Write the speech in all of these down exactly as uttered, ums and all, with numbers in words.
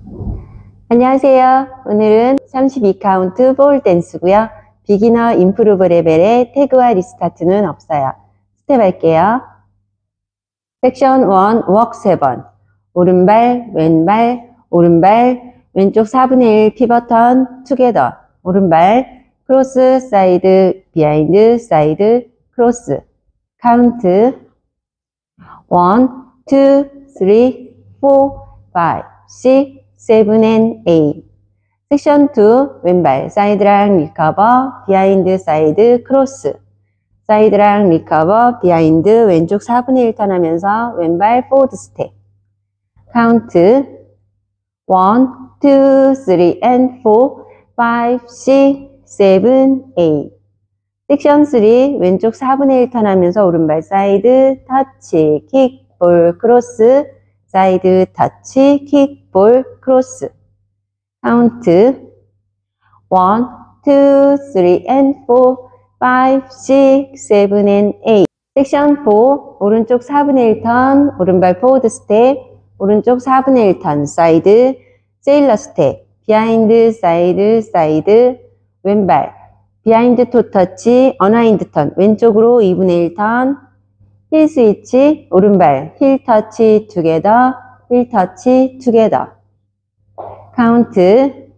안녕하세요. 오늘은 삼십이 카운트 볼 댄스고요. 비기너 임프루브 레벨의 태그와 리스타트는 없어요. 스텝 할게요. 섹션 일, 워크 세 번. 오른발, 왼발, 오른발, 왼쪽 사분의 일 피벗턴, 투게더. 오른발, 크로스, 사이드, 비하인드, 사이드, 크로스. 카운트 일, 이, 삼, 사, 오, 육, 칠, and eight. 섹션 이, 왼발, 사이드랑 리커버, 비하인드, 사이드, 크로스. 사이드랑 리커버, 비하인드, 왼쪽 사분의 일 턴하면서 왼발 포워드 스텝. 카운트 일, 이, 삼, and 사, 오, 육, 칠, eight. 섹션 삼, 왼쪽 사분의 일 턴하면서 오른발 사이드, 터치, 킥, 볼, 크로스. 사이드, 터치, 킥, 볼, 크로스. 카운트 일, 이, 삼, and 사, 오, 육, 칠, and eight. 섹션 사, 오른쪽 사분의 일 턴, 오른발 포워드 스텝, 오른쪽 사분의 일 턴, 사이드, 세일러 스텝, 비하인드, 사이드, 사이드, 왼발, 비하인드 토 터치, 어나인드 턴, 왼쪽으로 이분의 일 턴, 힐 스위치, 오른발, 힐 터치, 투게더, 힐 터치, 투게더. 카운트 일,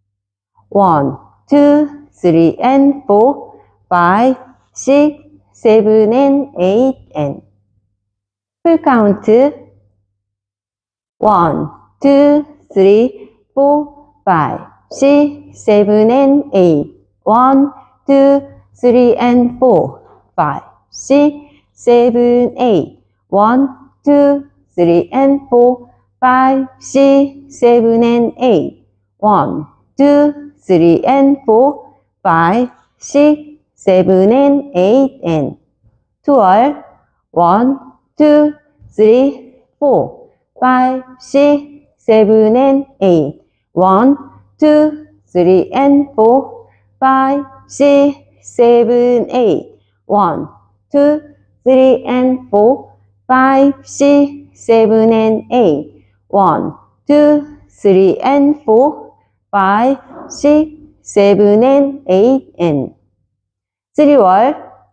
이, 삼, and 사, 오, 육, 칠, and eight, and. 풀 카운트 일, 이, 삼, 사, 오, 육, 칠, and eight. 일, 이, 삼, and 사, 오, 육, 칠, eight. 일, 이, 삼, and 사, 오, 육, 칠, and eight. 일, 이, 삼, and 사, 오, 육, 칠, and eight, and. 투얼 일, 이, 삼, 사, 오, 육, 칠, and eight. 일, 이, 삼, and 사, 오, 육, 칠, eight. 일, 이, 삼, and 사, 오, 육, 칠, and eight. 일, 이, 삼, and 사, 오, 육, 칠, and eight, and. 쓰리 월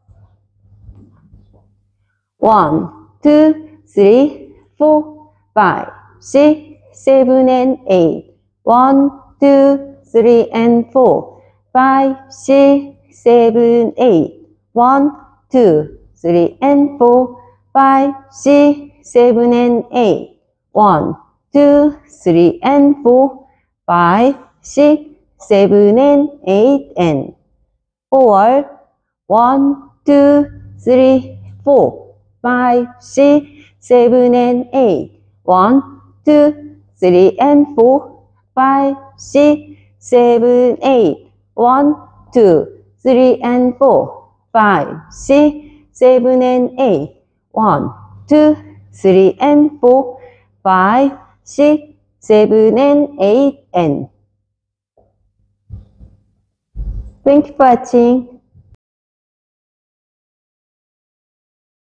일, 이, 삼, 사, 오, 육, 칠, and eight. 일, 이, 삼, and 사, 오, 육, 칠, eight. 일, 이, 삼, and 사, 오, 육, 칠, eight. 일, 이, 삼, and 사, 오, 육, 칠, eight, and. 포월 일, 이, 삼, 사, 오, 육, 칠, and eight. 일, 이, 삼, and 사, 오, 육, 칠, eight. 일, 이, 삼, and 사, 오, 육, 칠, eight. 일, 이, 삼, and 사, 오, 육, 칠, eight, and. Thank you for watching.